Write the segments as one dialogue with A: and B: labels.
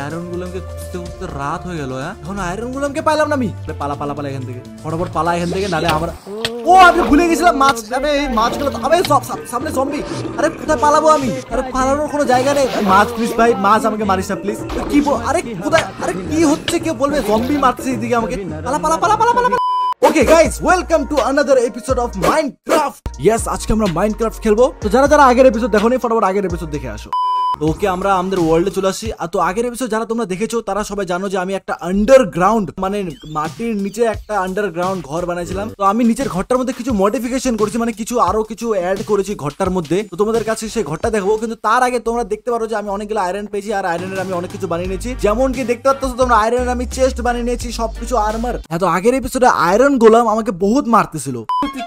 A: Iron গোলেমকে খুঁজতে খুঁজতে রাত হয়ে গেল। এখন আয়রন গোলেমকে পাইলাম না আমি। পালা পালা পালা এখান থেকে, ফটাফট পালা এখান থেকে, নালে আমরা ও আমি ভুলে গেছিলাম মাছ। এই মাছগুলো আমি সামনে জম্বি। আরে কোথায় পালাবো আমি? আরে পালানোর কোনো জায়গা নেই। মাছ প্লিজ ভাই, মাছ আমাকে মারিস না প্লিজ। কি আরে কোথায়? আরে কি হচ্ছে? কেউ বলবে জম্বি মারছে এদিকে আমাকে। পালা পালা পালা পালা পালা। Okay guys, welcome to another episode of Minecraft. Yes, আজকে আমরা মাইনক্রাফট খেলবো। তো যারা যারা আগের এপিসোড দেখোনি, ফটাফট আগের এপিসোড দেখে আসো। ওকে, আমরা আমাদের ওয়ার্ল্ডে চলে আসি। আর তো আগের এপিসোড যারা তোমরা দেখেছো তারা সবাই জানো যে আমি একটা আন্ডারগ্রাউন্ড, মানে মাটির নিচে একটা আন্ডারগ্রাউন্ড ঘর বানাইছিলাম। তো আমি নিচের ঘরটার মধ্যে কিছু মডিফিকেশন করেছি, মানে কিছু আরো কিছু অ্যাড করেছি ঘরটার মধ্যে। তো তোমাদের কাছে সেই ঘরটা দেখাবো, কিন্তু তার আগে তোমরা দেখতে পারো যে আমি অনেকগুলো আয়রন পেয়েছি, আর আয়রনের আমি অনেক কিছু বানিয়ে নিয়েছি। যেমন কি দেখতে পাচ্ছ তোমরা, আয়রনের আমি চেস্ট বানিয়ে নিয়েছি, সবকিছু আর্মার। হ্যাঁ, তো আগের এপিসোডে আয়রন গোলাম আমাকে বহুত মারতেছিল।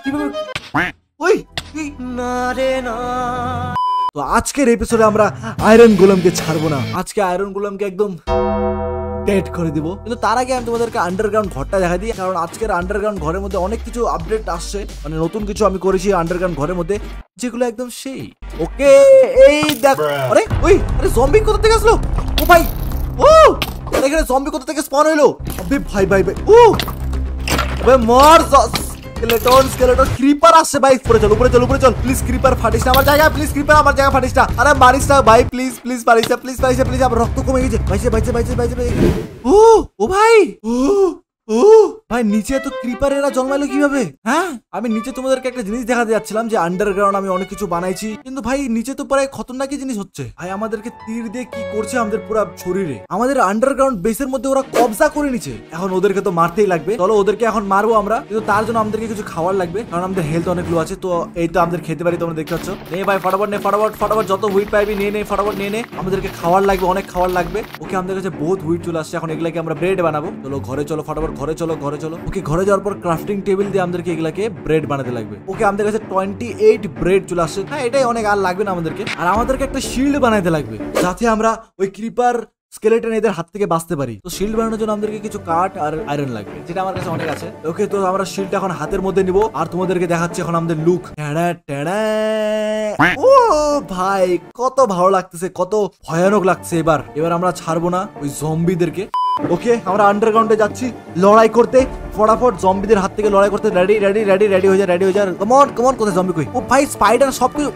A: ওই না রে না। তো আজকের এপিসোডে আমরা আয়রন গোলেমকে ছাড়বো না। আজকে আয়রন গোলেমকে একদম ডেড করে দিব। কিন্তু তার আগে আমি তোমাদেরকে আন্ডারগ্রাউন্ড ঘরটা দেখা দিই, কারণ আজকের আন্ডারগ্রাউন্ড ঘরের মধ্যে অনেক কিছু আপডেট আসছে, মানে নতুন কিছু আমি করেছি আন্ডারগ্রাউন্ড ঘরের মধ্যে, যেগুলো একদম সেই। ওকে, এই দেখ। আরে ওই, আরে জম্বি কোথা থেকে আসলো? ও ভাই, ও এখানে জম্বি কোথা থেকে স্পন হইলো? আবে ভাই ভাই ভাই, ও ভাই মর। স্কেলেটন ক্রিপার আসছে ভাই। উপরে চল, উপরে চল, উপরে চল। প্লিজ ক্রিপার ফাটিস না আমার জায়গা, প্লিজ ক্রিপার আমার জায়গা ফাটিস না। আরে মারিস না ভাই, প্লিজ প্লিজ মারিস না, প্লিজ মারিস না, প্লিজ। আমার রক্ত কমে গেছে। বাইছে বাইছে বাইছে বাইছে। ও ও ভাই, ও ভাই, নিচে তো ক্রিপার এরা জন্মাইলো কিভাবে? হ্যাঁ, আমি নিচে তোমাদেরকে একটা জিনিস দেখাতে যাচ্ছিলাম যে আন্ডারগ্রাউন্ড আমি অনেক কিছু বানাইছি, কিন্তু ভাই নিচে তো প্রায় খতরনাক জিনিস হচ্ছে ভাই। আমাদেরকে তীর দিয়ে কি করছে আমাদের পুরো শরীরে। আমাদের আন্ডারগ্রাউন্ড বেসের মধ্যে ওরা কবজা করে নিচ্ছে। এখন ওদেরকে তো মারতেই লাগবে। চলো ওদেরকে এখন মারবো আমরা, কিন্তু তার জন্য আমাদেরকে কিছু খাবার লাগবে, কারণ আমাদের হেলথ অনেক লো আছে। তো এই তো আমাদের খেতে পারি, তোমরা দেখতে পাচ্ছ। নে ভাই, ফটাফট নে, ফটাফট ফটাফট যত হুইট পাইবি নিয়ে নে, ফটাফট নিয়ে নে। আমাদেরকে খাবার লাগবে, অনেক খাবার লাগবে। ওকে, আমাদের কাছে বহুত হুইট চলে আসছে। এখন এগুলাকে আমরা ব্রেড বানাবো। চলো ঘরে চলো, ফটাফট ঘরে চলো, ঘরে চলো। ওকে, ঘরে যাওয়ার পর ক্রাফটিং টেবিল দিয়ে আমাদেরকে এগুলাকে ব্রেড বানাতে লাগবে। ওকে, আমাদের কাছে 28 ব্রেড চলে আসছে। হ্যাঁ, এটাই অনেক, আর লাগবে না আমাদেরকে। আর আমাদেরকে একটা শিল্ড বানাইতে লাগবে, যাতে আমরা ওই ক্রিপার স্কেলেটন এদের হাত থেকে বাঁচতে পারি। তো শিল্ড বানানোর জন্য আমাদেরকে কিছু কাঠ আর আয়রন লাগবে, যেটা আমার কাছে অনেক আছে। ওকে, তো আমরা শিল্ডটা এখন হাতের মধ্যে নিব, আর তোমাদেরকে দেখাচ্ছি এখন আমাদের লুক। ও ভাই, কত ভালো লাগতেছে, কত ভয়ানক লাগছে। এবার আমরা ছাড়বো না ওই জম্বিদেরকে। ওকে, আমরা আন্ডারগ্রাউন্ডে যাচ্ছি লড়াই করতে। ফটাফট জম্বিদের হাত থেকে লড়াই করতে রেডি রেডি রেডি রেডি হয়ে যায়, রেডি হয়ে যায়। কমন কমন, কোথায় জম্বি কই? ও ভাই, স্পাইডার সবকিছু।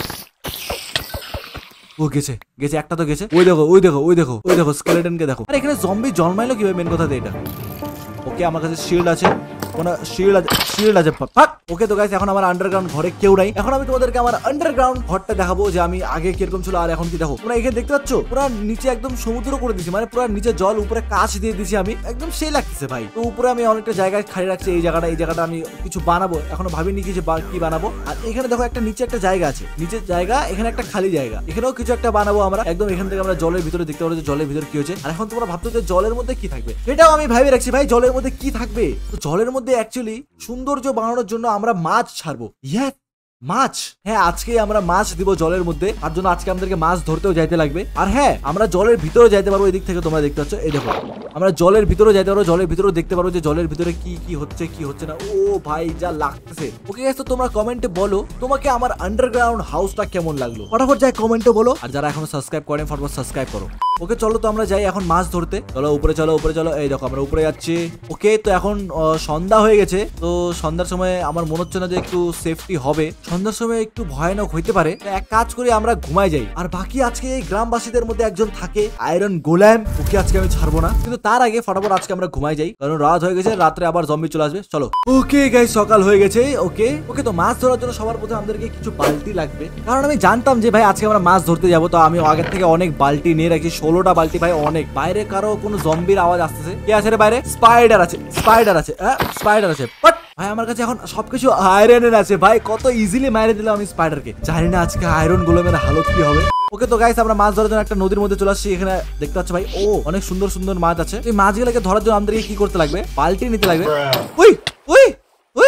A: ও গেছে গেছে, একটা তো গেছে। ওই দেখো ওই দেখো ওই দেখো ওই দেখো, স্কেলেটনকে দেখো। আরে এখানে জম্বি জন্মাইলো কিভাবে, মেন কথা এটা। ওকে, আমার কাছে শিল্ড আছে, কোন শিল্ড আছে? শিল্ড আছে। ওকে, তো গাইস এখন আমার আন্ডারগ্রাউন্ড ঘরে কেউ নাই। এখন আমি তোমাদেরকে আমার আন্ডারগ্রাউন্ড ঘরটা দেখাবো, যে আমি আগে কিরকম ছিল আর এখন কি। দেখো তোমরা এখানে দেখতে পাচ্ছ, পুরো নিচে একদম সমুদ্র করে দিয়েছি, মানে পুরো নিচে জল, উপরে কাঁচ দিয়ে দিয়েছি আমি, একদম সেই লাগতেছে ভাই। তো উপরে আমি অনেকটা জায়গায় খালি রাখছি। এই জায়গাটা আমি কিছু বানাবো, এখনো ভাবিনি কি যে কি বানাবো। আর এখানে দেখো একটা নিচে একটা জায়গা আছে, নিচের জায়গা, এখানে একটা খালি জায়গা, এখানেও কিছু একটা বানাবো আমরা। একদম এখান থেকে আমরা জলের ভিতরে দেখতে পাবো যে জলের ভিতরে কি হচ্ছে। আর এখন তোমরা ভাবছো যে জলের মধ্যে কি থাকবে, সেটাও আমি ভাবি রাখছি ভাই, জলের মধ্যে কি থাকবে। তো জলের মধ্যে অ্যাকচুয়ালি সৌন্দর্য বানানোর জন্য আমরা মাছ ছাড়বো। ইয়েস, মাছ। হ্যাঁ, আজকে আমরা মাছ দিব জলের মধ্যে, তার জন্য আজকে আমাদেরকে মাছ ধরতেও যাইতে লাগবে। আর হ্যাঁ, আমরা জলের ভিতরে যাইতে পারবো। এই দিক থেকে তোমরা দেখতে পাচ্ছ, এই দেখো আমরা জলের ভিতরে যাইতে পারবো। জলের ভিতরে দেখতে পারবো যে জলের ভিতরে কি কি হচ্ছে কি হচ্ছে না। ও ভাই, যা লাগতেছে। ওকে গাইস, তো তোমরা কমেন্টে বলো তোমাকে আমার আন্ডারগ্রাউন্ড হাউসটা কেমন লাগলো, ফটাফট যাই কমেন্টে বলো। আর যারা এখনো সাবস্ক্রাইব করেন, ফটাফট সাবস্ক্রাইব করো। ওকে, চলো তো আমরা যাই এখন মাছ ধরতে। চলো উপরে চলো, উপরে চলো। এই দেখো আমরা উপরে যাচ্ছি। ওকে, তো এখন সন্ধ্যা হয়ে গেছে। তো সন্ধ্যার সময় আমার মনে হচ্ছে না যে একটু সেফটি হবে। সন্ধ্যার সময় একটু ভয়ানক হইতে পারে। এক কাজ করে আমরা ঘুমাই যাই। আর বাকি আজকে এই গ্রামবাসীদের মধ্যে একজন থাকে আয়রন গোলেম, ওকে আজকে আমি ছাড়বো না। কিন্তু তার আগে ফটাফট আজকে আমরা ঘুমাই যাই, কারণ রাত হয়ে গেছে, রাত্রে আবার জম্বি চলে আসবে। চলো। ওকে গাইস, সকাল হয়ে গেছে। ওকে ওকে, তো মাছ ধরার জন্য সবার প্রথমে আমাদেরকে কিছু বালতি লাগবে, কারণ আমি জানতাম যে ভাই আজকে আমরা মাছ ধরতে যাবো। তো আমি আগের থেকে অনেক বালতি নিয়ে রাখি, 16টা বালতি ভাই, অনেক। বাইরে কারো কোনো জম্বির আওয়াজ আসতেছে। কে আছে রে বাইরে? স্পাইডার আছে, স্পাইডার আছে, স্পাইডার আছে। বাট ভাই আমার কাছে এখন সবকিছু আয়রনের আছে ভাই, কত ইজিলি মাইরে দিলাম আমি স্পাইডারকে। জানি না আজকে আয়রন গোলেমের হালত কি হবে। ওকে, তো গাইস আমরা মাছ ধরার জন্য একটা নদীর মধ্যে চলে আসছি। এখানে দেখতে পাচ্ছ ভাই, ও অনেক সুন্দর সুন্দর মাছ আছে। এই মাছগুলোকে ধরার জন্য আমাদেরকে কি করতে লাগবে? বালতি নিতে লাগবে। ওই ওই ওই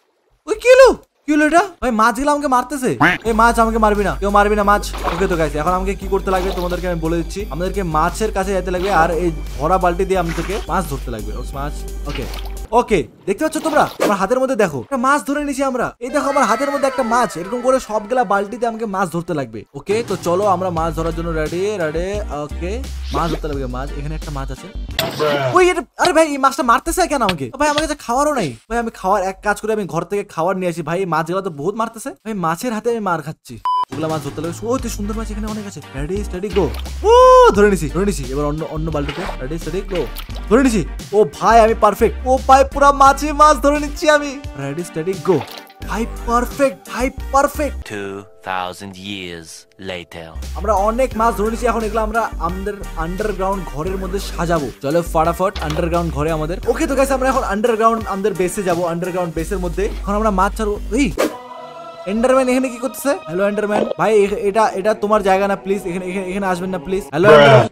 A: ওই কি হলো? কি হলো এটা ভাই? মাছগুলো আমাকে মারতেছে। এই মাছ আমাকে মারবি না, কেউ মারবি না মাছ। ওকে, তো গাইস এখন আমাকে কি করতে লাগবে তোমাদেরকে আমি বলে দিচ্ছি। আমাদেরকে মাছের কাছে যেতে লাগবে, আর এই ভরা বালতি দিয়ে আমাদেরকে মাছ ধরতে লাগবে। মাছ। ওকে, ওকে, দেখতে পাচ্ছ তোমরা আমার হাতের মধ্যে দেখো একটা মাছ ধরে নিয়েছি আমরা। এই দেখো আমার হাতের মধ্যে একটা মাছ, এরকম করে সবগুলা বালতিতে আমাকে মাছ ধরতে লাগবে। ওকে, তো চলো আমরা মাছ ধরার জন্য রেডি। ওকে, মাছ ধরতে লাগবে। মাছ, এখানে একটা মাছ আছে। ওই আরে ভাই, এই মাছটা মারতেছে কেন আমাকে? ভাই আমার কাছে খাওয়ারও নাই ভাই। আমি খাওয়ার এক কাজ করে আমি ঘর থেকে খাবার নিয়ে আসি ভাই। মাছগুলো তো বহুত মারতেছে ভাই, মাছের হাতে আমি মার খাচ্ছি। ওগুলা মাছ ধরতে লাগবে। ও, সুন্দর মাছ এখানে অনেক আছে। রেডি স্টাডি গো। ও, ধরে নিছি। এবার অন্য বালতিতে রেডি স্টাডি গো। ধরে নিছি। ও ভাই আমি পারফেক্ট। ও ভাই পুরা মাছ ধরে নিচ্ছি আমি। Ready study go. ভাই পারফেক্ট, ভাই পারফেক্ট।
B: 2000 years later
A: আমরা অনেক মাছ ধরে নিছি। এখন এগুলো আমরা আমাদের আন্ডারগ্রাউন্ড ঘরের মধ্যে সাজাবো। চলো ফাটাফট আন্ডারগ্রাউন্ড ঘরে আমাদের। ওকে, তো গাইস আমরা এখন আন্ডারগ্রাউন্ড আমাদের বেসে যাবো। আন্ডারগ্রাউন্ড বেসের মধ্যে এখন আমরা মাছ ছাড়বো। এই এন্ডারম্যান এখানে কি করতেছে? হ্যালো এন্ডারম্যান ভাই, এটা তোমার জায়গা না, প্লিজ এখানে আসবেন না প্লিজ। হ্যালো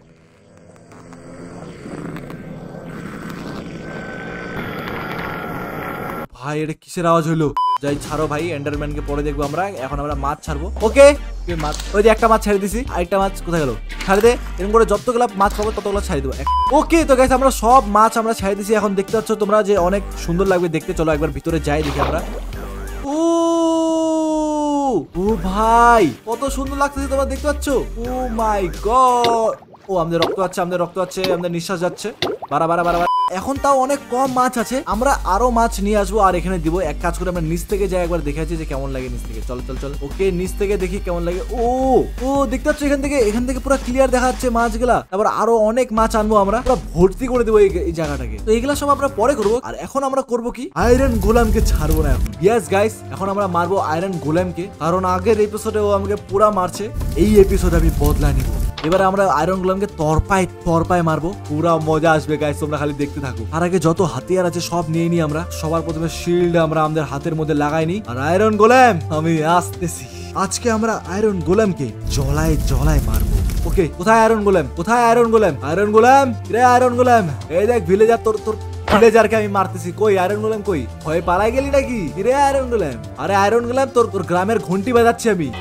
A: ভাই, এটা কিসের আওয়াজ হইলো? যাই ছাড়ো ভাই, এন্ডারম্যান কে পরে দেখবো আমরা। এখন আমরা মাছ ছাড়বো। ওকে, মাছ, ওই যে একটা মাছ ছেড়ে দিছি। আরেকটা মাছ কোথায় গেল? ছাড়ে দে। এরকম করে যতগুলো মাছ পাবো ততগুলো ছাড়ে দেবো। ওকে, তো গাইস আমরা সব মাছ আমরা ছেড়ে দিছি। এখন দেখতে পাচ্ছ তোমরা যে অনেক সুন্দর লাগবে দেখতে। চলো একবার ভিতরে যাই, দেখি আমরা। ও ভাই, কত সুন্দর লাগতেছে তোমরা দেখতে পাচ্ছ। ও মাই গড। ও, আমাদের রক্ত আছে, আমাদের নিঃশ্বাস যাচ্ছে। বাড়া। এখন তাও অনেক কম মাছ আছে, আমরা আরো মাছ নিয়ে আসবো আর এখানে দিব। এক কাজ করে আমরা নিচ থেকে যাই, একবার দেখে আছি যে কেমন লাগে নিচ থেকে। চল। ওকে, নিচ থেকে দেখি কেমন লাগে। ও দেখতে পাচ্ছ এখান থেকে পুরো ক্লিয়ার দেখা যাচ্ছে মাছগুলা। তারপর আরো অনেক মাছ আনবো আমরা, পুরো ভর্তি করে দেবো এই জায়গাটাকে। তো এইগুলা সব আমরা পরে করবো। আর এখন আমরা করবো কি, আয়রন গোলামকে ছাড়বো না এখন। ইয়েস গাইস, এখন আমরা মারবো আয়রন গোলামকে, কারণ আগের এপিসোডে ও আমাকে পুরা মারছে। এই এপিসোডে আমি বদলা নিব। এবারে আমরা আয়রন গোলামকে তরপায় মারবো। পুরা মজা আসবে গাইস, তোমরা খালি দেখতে থাকো। আর আগে যত হাতিয়ার আছে সব নিয়ে নি আমরা। সবার প্রথমে শিল্ড আমরা আমাদের হাতের মধ্যে লাগাইনি। আর আয়রন গোলাম আমি আসতেছি। আজকে আমরা আয়রন গোলামকে জলায় মারবো। ওকে, কোথায় আয়রন গোলাম? রে আয়রন গোলাম, এই দেখ ভিলেজার, তোর ভিলেজারকে আমি মারতেছি। কই আয়রন গোলাম কই? ভয়ে পালাই গেলি নাকি রে আয়রন গোলাম? আরে আয়রন গোলাম, তোর গ্রামের ঘন্টি বাজাচ্ছি আমি।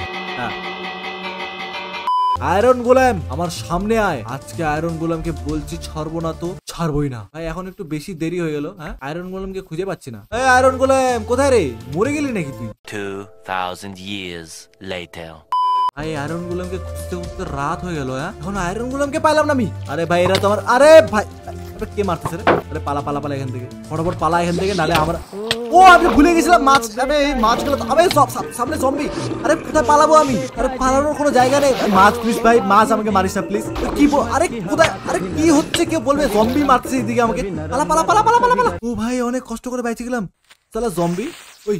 A: আয়রন গোলাম আমার সামনে আয়। আজকে আয়রন গোলামকে বলছি ছাড়বো না, তো ছাড়বোই না ভাই। এখন একটু বেশি দেরি হয়ে গেল। হ্যাঁ, আয়রন গোলামকে খুঁজে পাচ্ছি না। আয়রন গোলাম কোথায় রে? মরে গেলি নাকি তুই?
B: 2000 years later
A: ভাই আয়রন গোলামকে খুঁজতে রাত হয়ে গেল। হ্যাঁ, এখন আয়রন গোলামকে পাইলাম না আমি। আরে ভাই এরা তো আমার, আরে ভাই কে মারতেছে রে? আরে পালা এখান থেকে, ফটাফট পালা এখান থেকে, নালে আমরা। ও, আমি ভুলে গেছিলাম মাছ। এই মাছগুলো সামনে জম্বি। আরে কোথায় পালাবো আমি? আরে পালানোর কোনো জায়গা নেই। মাছ প্লিজ ভাই, মাছ আমাকে মারিস না প্লিজ। কি আরে কোথায়? আরে কি হচ্ছে? কেউ বলবে জম্বি মারতেছে এদিকে আমাকে। পালা। ও ভাই, অনেক কষ্ট করে বাইচে গেলাম। তাহলে জম্বি ওই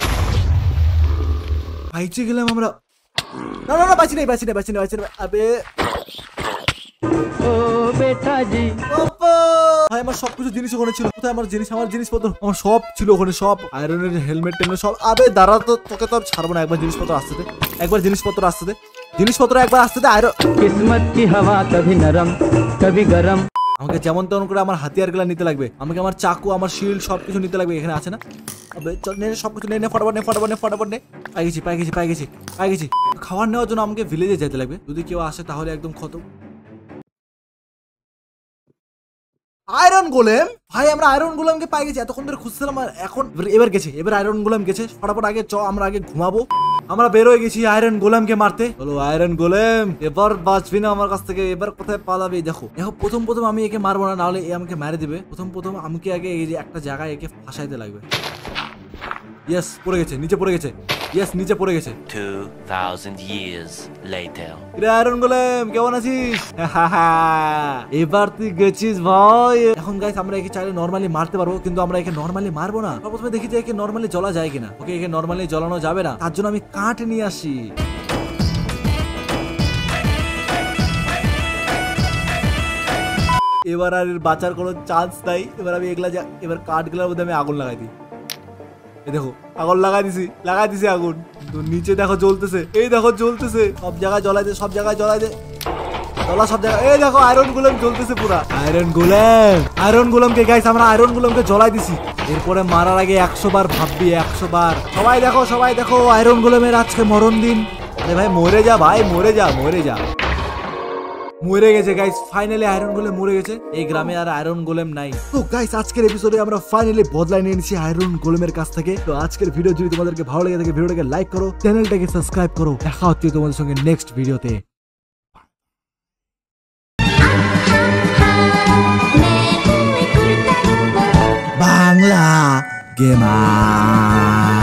A: বাইচে গেলাম আমরা। না বাঁচি নাই। আবে ও বেটা জি, ভাই আমার সবকিছু জিনিস ওখানে ছিল। কোথায় আমার জিনিসপত্র? আমার সব ছিল ওখানে, সব আয়রনের হেলমেট টেলমেট সব। আবে দাঁড়া, তো তোকে তো ছাড়বো না। একবার জিনিসপত্র আসতে দে। একবার আসতে দে। আয়রন কিসমত কি হাওয়া কভি নরম কভি গরম। আমাকে যেমন তেমন করে আমার হাতিয়ার গুলা নিতে লাগবে। আমাকে আমার চাকু, আমার শিল্ড সবকিছু নিতে লাগবে। এখানে আছে না? আবে চল নে, সবকিছু নে। ফটাফট নে। পাই গেছি। খাবার নেওয়ার জন্য আমাকে ভিলেজে যেতে লাগবে। যদি কেউ আসে তাহলে একদম খতম। আয়রন গোলেম ভাই, আমরা আয়রন গোলামকে পাই গেছি। এতক্ষণ ধরে খুঁজছিলাম আর এখন এবার আয়রন গোলাম গেছে। ফটাফট আগে আমরা আগে ঘুমাবো। আমরা বের হয়ে গেছি আয়রন গোলামকে মারতে। বলো আয়রন গোলাম, এবার বাঁচবি না আমার কাছ থেকে। এবার কোথায় পালাবি? দেখো প্রথম আমি একে মারবো না, নাহলে এ আমাকে মেরে দিবে। প্রথম আমাকে আগে এই যে একটা জায়গায় একে ফাঁসাইতে লাগবে। ইয়েস, নিচে পড়ে গেছে।
B: 2000 years later
A: আয়রন গোলেম কেমন আছিস? এবার তুই গেছিস ভাই। এখন গাইস আমরা একে চাইলে নরমালি মারতে পারবো, কিন্তু আমরা একে নরমালি মারবো না। প্রথমে দেখি যে একে নরমালি জ্বলা যায় কিনা। ওকে, একে নরমালি জ্বলানো যাবে না, তার জন্য আমি কাঠ নিয়ে আসি। এবার আর বাঁচার কোনো চান্স নাই। এবার আমি এবার কাঠগুলোর মধ্যে আমি আগুন লাগাই দিই। দেখো আগুন লাগাই দিছি আগুন। তো নিচে দেখো জ্বলতেছে, সব জায়গায় জ্বলাই দে, সব জায়গায় এই দেখো আয়রন গোলেম জ্বলতেছে পুরা। আয়রন গোলেমকে গাইস আমরা আয়রন গোলেমকে জ্বলাই দিছি। এরপরে মারার আগে 100 বার ভাববি, 100 বার। সবাই দেখো আয়রন গোলেমের আজকে মরণ দিন। আরে ভাই মরে যা ভাই, মরে যা। মরে গেছে গাইস, ফাইনালি আয়রন গোলেম মরে গেছে। এই গ্রামে আর আয়রন গোলেম নাই। তো গাইস আজকের এপিসোডে আমরা ফাইনালি বদলা নিয়ে নিয়েছি আয়রন গোলেমের কাছ থেকে। তো আজকের ভিডিও যদি তোমাদেরকে ভালো লেগে থাকে ভিডিওটাকে লাইক করো, চ্যানেলটাকে সাবস্ক্রাইব করো। দেখা হচ্ছে তোমাদের সঙ্গে নেক্সট ভিডিওতে। বাংলা গেমার।